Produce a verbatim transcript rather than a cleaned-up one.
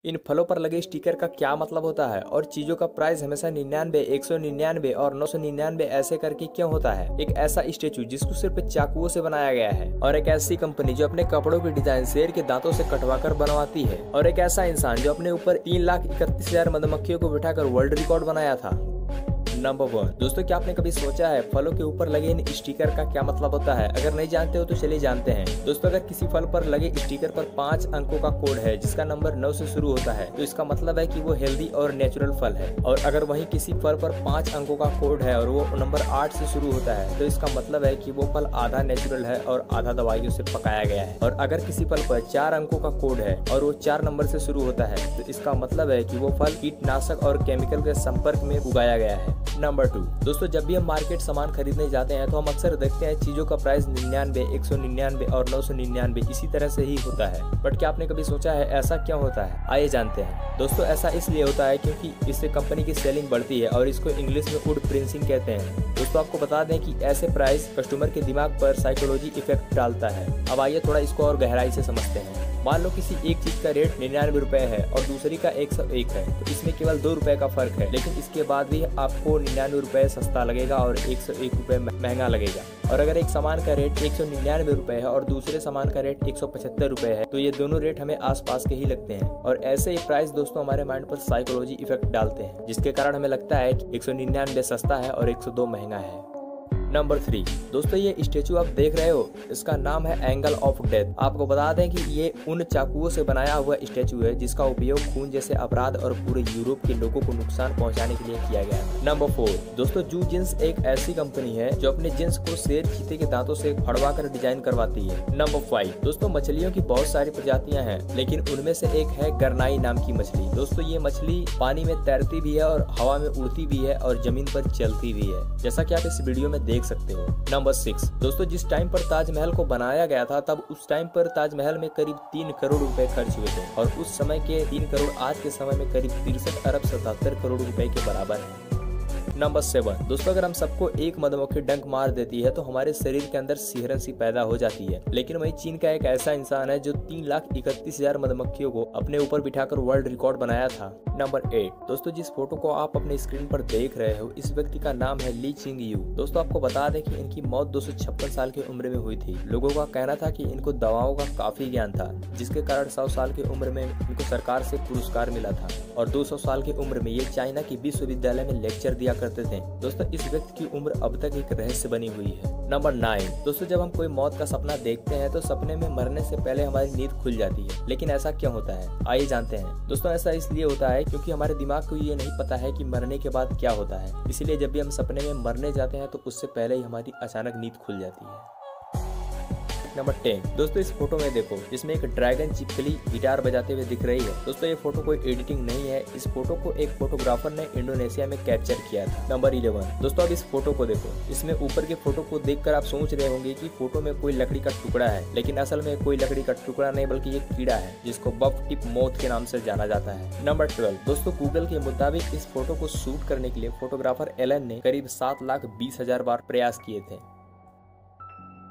इन फलों पर लगे स्टिकर का क्या मतलब होता है और चीजों का प्राइस हमेशा निन्यानवे, एक सौ निन्यानवे और नौ सौ निन्यानवे ऐसे करके क्यों होता है। एक ऐसा स्टेचू जिसको सिर्फ चाकुओं से बनाया गया है और एक ऐसी कंपनी जो अपने कपड़ों की डिजाइन शेर के दांतों से कटवाकर बनवाती है और एक ऐसा इंसान जो अपने ऊपर तीन लाख इकतीस हजार मधुमक्खियों को बिठाकर वर्ल्ड रिकॉर्ड बनाया था। Number one. दोस्तों, क्या आपने कभी सोचा है फलों के ऊपर लगे इन स्टिकर का क्या मतलब होता है? अगर नहीं जानते हो तो चलिए जानते हैं। दोस्तों, अगर किसी फल पर लगे स्टिकर पर पाँच अंकों का कोड है जिसका नंबर नौ से शुरू होता है तो इसका मतलब है कि वो हेल्दी और नेचुरल फल है। और अगर वहीं किसी फल पर पाँच अंकों का कोड है और वो नंबर आठ से शुरू होता है तो इसका मतलब है कि वो फल आधा नेचुरल है और आधा दवाइयों से पकाया गया है। और अगर किसी फल पर चार अंकों का कोड है और वो चार नंबर से शुरू होता है तो इसका मतलब है कि वो फल कीटनाशक और केमिकल के संपर्क में उगाया गया है। Number two. दोस्तों, जब भी हम मार्केट सामान खरीदने जाते हैं तो हम अक्सर देखते हैं चीजों का प्राइस निन्यानवे, एक सौ निन्यानवे और नौ सौ निन्यानवे इसी तरह से ही होता है। बट क्या आपने कभी सोचा है ऐसा क्यों होता है? आइए जानते हैं। दोस्तों, ऐसा इसलिए होता है क्योंकि इससे कंपनी की सेलिंग बढ़ती है और इसको इंग्लिश में वुड प्रिंसिंग कहते हैं। दोस्तों, आपको बता दें कि ऐसे प्राइस कस्टमर के दिमाग पर साइकोलॉजी इफेक्ट डालता है। अब आइए थोड़ा इसको और गहराई से समझते हैं। मान लो किसी एक चीज का रेट निन्यानवे रुपए है और दूसरी का एक सौ एक है तो इसमें केवल दो रुपए का फर्क है, लेकिन इसके बाद भी आपको निन्यानवे रुपए सस्ता लगेगा और एक सौ एक रुपए महंगा लगेगा। और अगर एक सामान का रेट एक सौ निन्यानवे रुपए है और दूसरे सामान का रेट एक सौ पचहत्तर रुपए है तो ये दोनों रेट हमें आसपास के ही लगते हैं। और ऐसे ही प्राइस दोस्तों हमारे माइंड पर साइकोलॉजी इफेक्ट डालते हैं जिसके कारण हमें लगता है कि एक सौ निन्यानवे सस्ता है और एक सौ दो महंगा है। Number three. दोस्तों, ये स्टेचू आप देख रहे हो इसका नाम है एंगल ऑफ डेथ। आपको बता दें कि ये उन चाकुओं से बनाया हुआ स्टेचू है जिसका उपयोग खून जैसे अपराध और पूरे यूरोप के लोगों को नुकसान पहुंचाने के लिए किया गया है। Number four. दोस्तों, जू जींस एक ऐसी कंपनी है जो अपने जींस को शेर चीते के दांतों से फड़वा कर डिजाइन करवाती है। Number five. दोस्तों, मछलियों की बहुत सारी प्रजातियां हैं लेकिन उनमें से एक है गरनाई नाम की मछली। दोस्तों, ये मछली पानी में तैरती भी है और हवा में उड़ती भी है और जमीन पर चलती भी है, जैसा कि आप इस वीडियो में देख सकते हो। Number six. दोस्तों, जिस टाइम पर ताजमहल को बनाया गया था तब उस टाइम पर ताजमहल में करीब तीन करोड़ रुपए खर्च हुए थे और उस समय के तीन करोड़ आज के समय में करीब तिरसठ अरब सतहत्तर करोड़ रुपए के बराबर है। Number seven. दोस्तों, अगर हम सबको एक मधुमक्खी डंक मार देती है तो हमारे शरीर के अंदर सिहरन सी पैदा हो जाती है, लेकिन वही चीन का एक ऐसा इंसान है जो तीन लाख इकतीस हजार मधुमक्खियों को अपने ऊपर बिठाकर वर्ल्ड रिकॉर्ड बनाया था। Number eight. दोस्तों, जिस फोटो को आप अपने स्क्रीन पर देख रहे हो इस व्यक्ति का नाम है ली चिंग यू। दोस्तों, आपको बता दें कि इनकी मौत दो सौ छप्पन साल की उम्र में हुई थी। लोगों का कहना था कि इनको दवाओं का काफी ज्ञान था जिसके कारण सौ साल की उम्र में इनको सरकार से पुरस्कार मिला था और दो सौ साल की उम्र में ये चाइना की विश्वविद्यालय में लेक्चर दिया करते थे। दोस्तों, इस व्यक्ति की उम्र अब तक एक रहस्य बनी हुई है। Number nine. दोस्तों, जब हम कोई मौत का सपना देखते हैं तो सपने में मरने से पहले हमारी नींद खुल जाती है, लेकिन ऐसा क्यों होता है? आइए जानते हैं। दोस्तों, ऐसा इसलिए होता है क्योंकि हमारे दिमाग को ये नहीं पता है कि मरने के बाद क्या होता है, इसलिए जब भी हम सपने में मरने जाते हैं तो उससे पहले ही हमारी अचानक नींद खुल जाती है। Number ten. दोस्तों, इस फोटो में देखो जिसमें एक ड्रैगन छिपकली गिटार बजाते हुए दिख रही है। दोस्तों, ये फोटो कोई एडिटिंग नहीं है, इस फोटो को एक फोटोग्राफर ने इंडोनेशिया में कैप्चर किया था। Number eleven. दोस्तों, अब इस फोटो को देखो, इसमें ऊपर के फोटो को देखकर आप सोच रहे होंगे कि फोटो में कोई लकड़ी का टुकड़ा है, लेकिन असल में कोई लकड़ी का टुकड़ा नहीं बल्कि एक कीड़ा है जिसको बफ टिप मोथ के नाम से जाना जाता है। Number twelve. दोस्तों, गूगल के मुताबिक इस फोटो को शूट करने के लिए फोटोग्राफर एलन ने करीब सात लाख बीस हजार बार प्रयास किए थे।